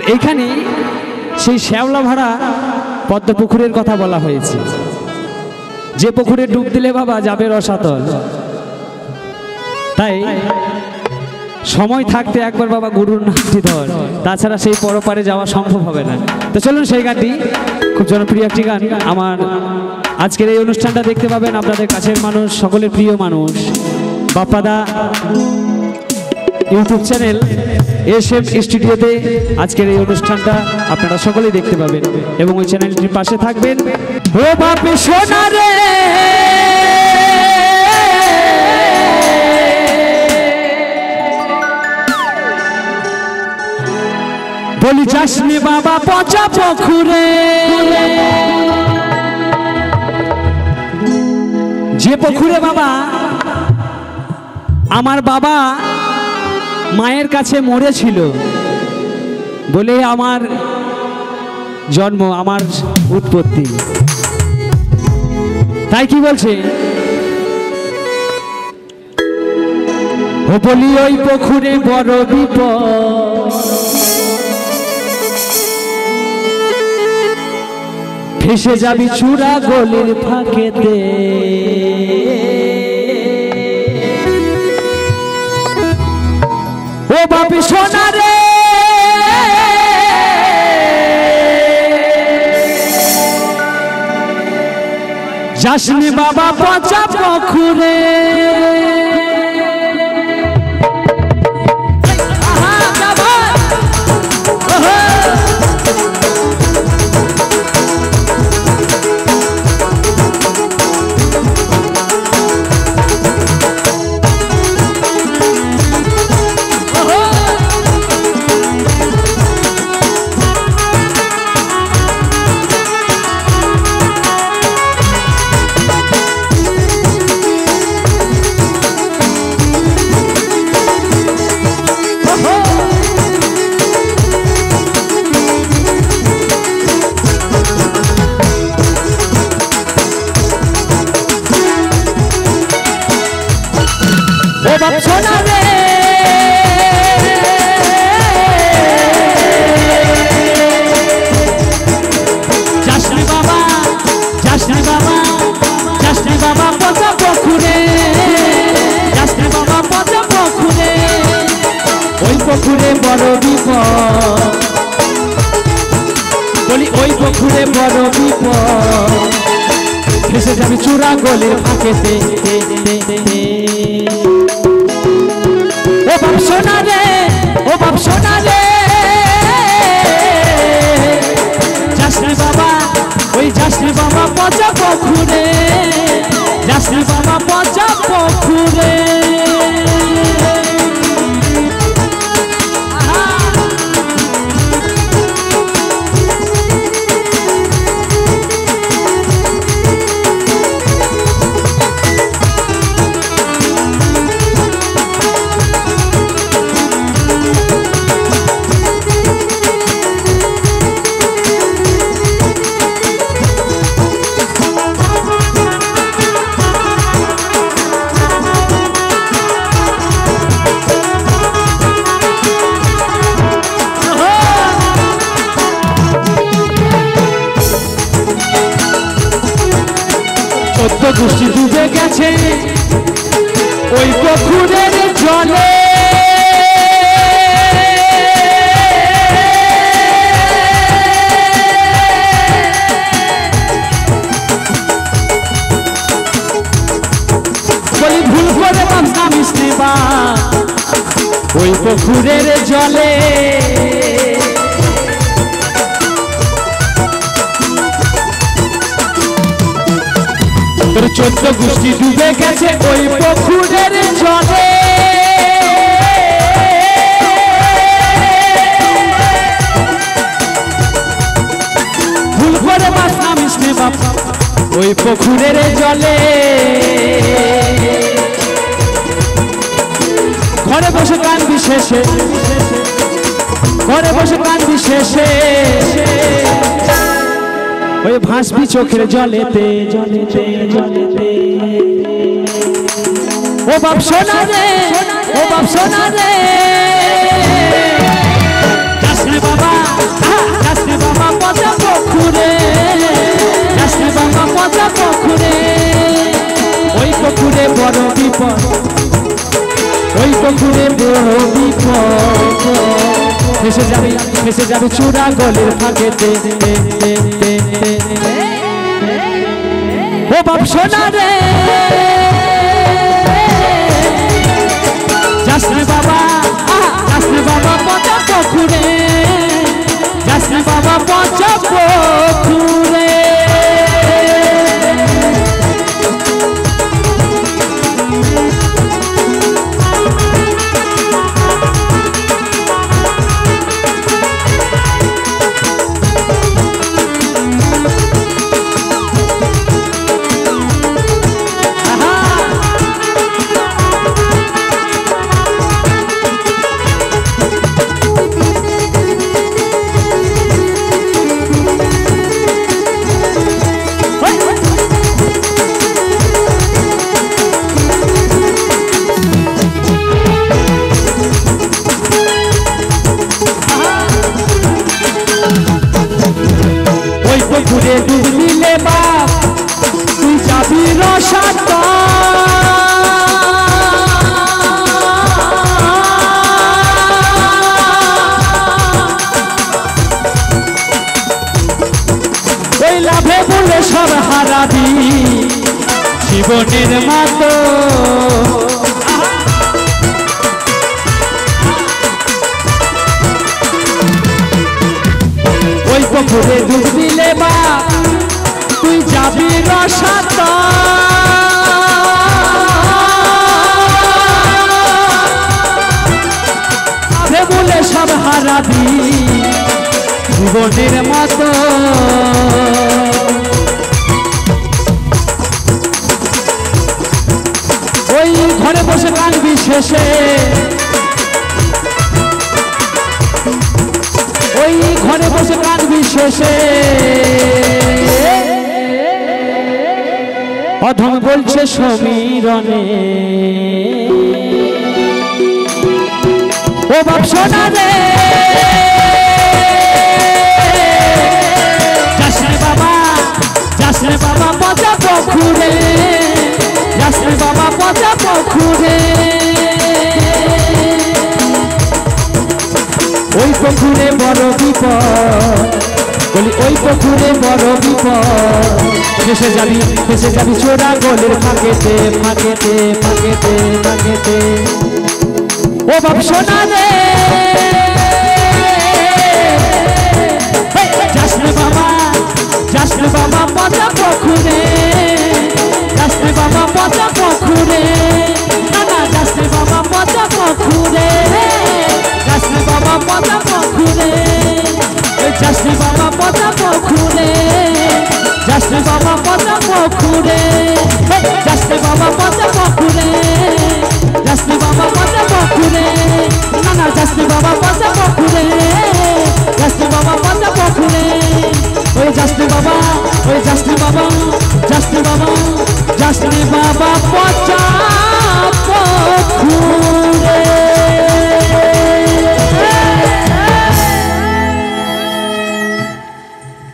এখানে সেই শ্যাওলা ভরা পদ্ম পুকুরের কথা বলা হয়েছে, যে পুকুরে ডুব দিলে বাবা যাবে রসাতল। তাই সময় থাকতে একবার বাবা গুরুর নামটি ধর, তাছাড়া সেই পরপারে যাওয়া সম্ভব হবে না। তো চলুন সেই গানটি, খুব জনপ্রিয় একটি গান। আমার আজকের এই অনুষ্ঠানটা দেখতে পাবেন আপনাদের কাছের মানুষ, সকলের প্রিয় মানুষ বাপ্পাদা ইউটিউব চ্যানেল এসএম স্টুডিওতে আজকের এই অনুষ্ঠানটা আপনারা সকলেই দেখতে পাবেন এবং ওই চ্যানেলটির পাশে থাকবেন। ও বাপে সোনা রে বলি যাসনি বাবা পচা পুকুরে, যে পুকুরে বাবা আমার বাবা মায়ের কাছে মরেছিল বলে আমার জন্ম, আমার উৎপত্তি। তাই কি বলছে, ও বলি ওই পুকুরে বড় বিপদ, ভেসে যাবি চূড়া গলির ফাঁকেতে। ও বাপি সোনা রে যাসনি বাবা পচা পুকুরে। সোনা রে যাসনি বাবা, যাসনি বাবা, যাসনি বাবা পচা পুকুরে, যাসনি বাবা পচা পুকুরে। ওই পুকুরে বড় বিপদ, বলি ওই পুকুরে বড় বিপদ, ভেসে যাবি চূড়া গলির ফাঁকেতে। ও বাপ সোনা রে, ও বাপ সোনা রে যাসনি বাবা, ওই যাসনি বাবা পচা পুকুরে, যাসনি বাবা পচা পুকুরে। গোষ্ঠী ডুবে গেছে ওই পুকুরের জলে, বলি ভুল করে নামিস নে বা ওই পুকুরের জলে। তোর 14 গোষ্ঠী ডুবে গেছে ওই পুকুরের জলে, ভুল করে মাছ নামিস নে বাবা ওই পুকুরের জলে। ঘরে বসে কান্দি শেষে, ঘরে বসে কান্দি শেষে, ওই ভাসবি চোখের জলেতে, জলেতে, জলেতে। ও বাপ সোনা রে, ও বাপ সোনা রে যাসনি বাবা, ভেসে যাবি চূড়া গলির ফাঁকেতে ও বাপ সোনা রে যাসনে বাবা পচা পুকুরে যাসনে বাবা পচা পুকুরে পুকুরে ডুব দিলে বাপ তুই যাবি রসাত ওই লাভে বলে সব হারাবি জীবনের মতো ওই পুকুরে ডুব দিলে বা তুই যাবি রসাত আবে বলে সব হারাবি জীবনের মতো ওই ঘরে বসে কাঁদবি শেষে ওই ঘরে বসে কাঁদবি শেষে অধম বলছে সমীরণে ও বাপ সোনা রে যাসনে বাবা পচা পুকুরে যাসনে বাবা পচা পুকুরে ওই পুকুরে বড় বিপদ বলি ওই পুকুরে বড় বিপদ ভেসে যাবি চোরা গলির ফাঁকেতে ও বাপ সোনা রে যাসনে বাবা পচা পুকুরে যাসনে বাবা পচা পুকুরে না যাসনে বাবা পচা পুকুরে যাসনে বাবা পচা পুকুরে যাসনে বাবা পচা পুকুরে যাসনে বাবা পচা পুকুরে যাসনে বাবা পচা পুকুরে যাসনে বাবা পচা পুকুরে না যাসনে বাবা পচা পুকুরে যাসনে বাবা পচা পুকুরে ওই যাসনে বাবা পচা পুকুরে